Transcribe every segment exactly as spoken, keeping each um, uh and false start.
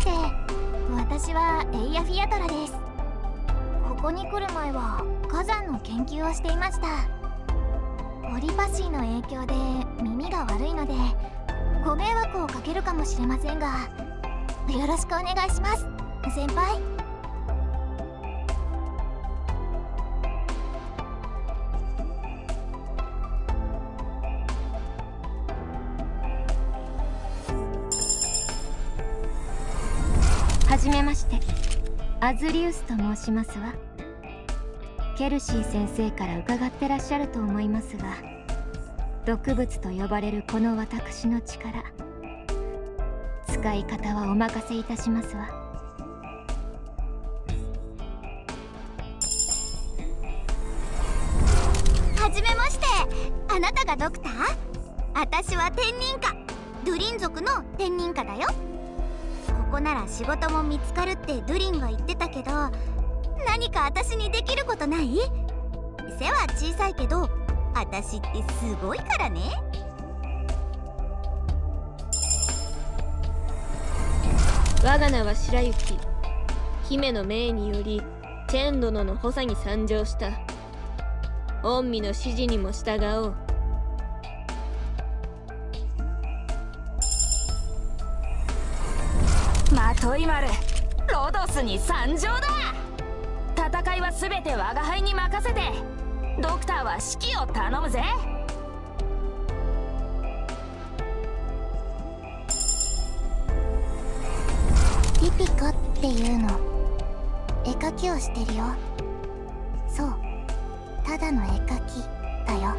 。私はエイヤ・フィアトラです。ここに来る前は火山の研究をしていました。ポリパシーの影響で耳が悪いのでご迷惑をかけるかもしれませんが、よろしくお願いします、先輩。 はじめまして、アズリウスと申しますわ。ケルシー先生から伺ってらっしゃると思いますが、毒物と呼ばれるこの私の力、使い方はお任せいたしますわ。 はじめまして、あなたがドクター？私は天人家、ドゥリン族の天人家だよ。ここなら仕事も見つかるってドゥリンが言ってたけど、何か私にできることない？背は小さいけど私ってすごいからね。 我が名は白雪。姫の命によりチェン殿の補佐に参上した。御身の指示にも従おう。 まとい丸、ロドスに参上だ。戦いは全て我が輩に任せて、ドクターは指揮を頼むぜ。 ピピコっていうの、絵描きをしてるよ。そう、ただの絵描きだよ。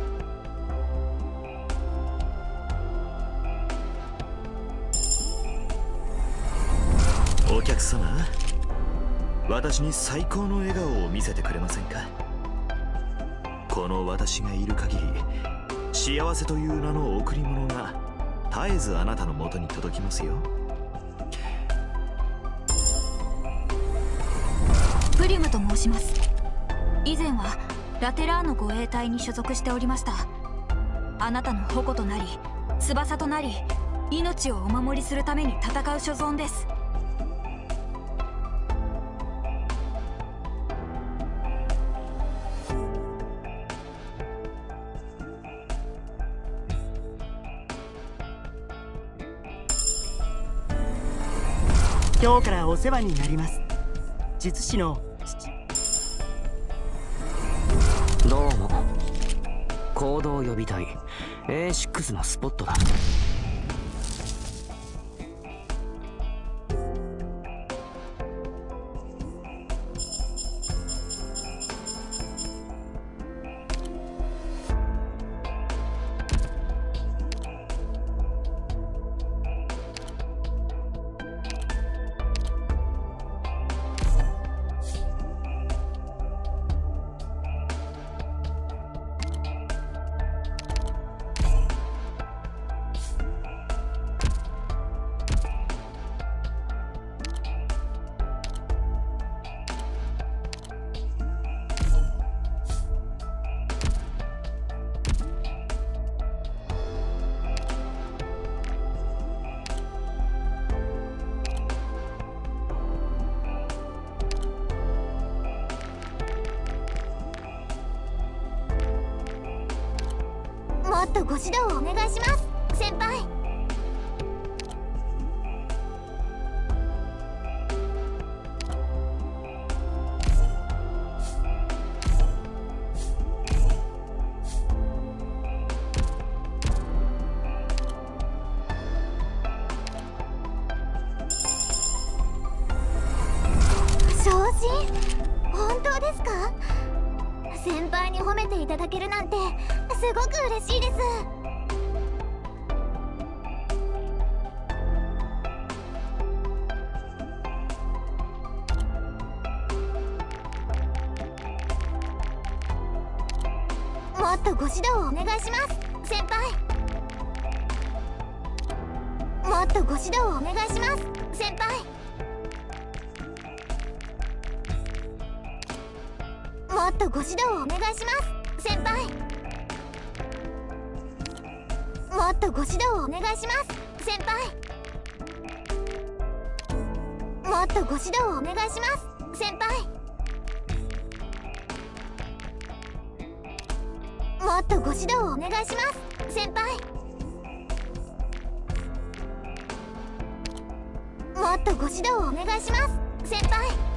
お客様、私に最高の笑顔を見せてくれませんか？この私がいる限り、幸せという名の贈り物が絶えずあなたの元に届きますよ。 プリムと申します。以前はラテラーノ護衛隊に所属しておりました。あなたの矛となり翼となり、命をお守りするために戦う所存です。 今日からお世話になります。術師の父。 どうも。行動予備隊 エーシックス のスポットだ。 もっとご指導をお願いします、先輩。昇進？本当ですか？先輩に褒めていただけるなんてすごく嬉しいです。もっとご指導をお願いします、先輩。もっとご指導をお願いします、先輩。もっとご指導をお願いします、先輩。もっとご指導をお願いします、先輩。 もっとご指導をお願いします先輩。もっとご指導をお願いします先輩。もっとご指導をお願いします先輩。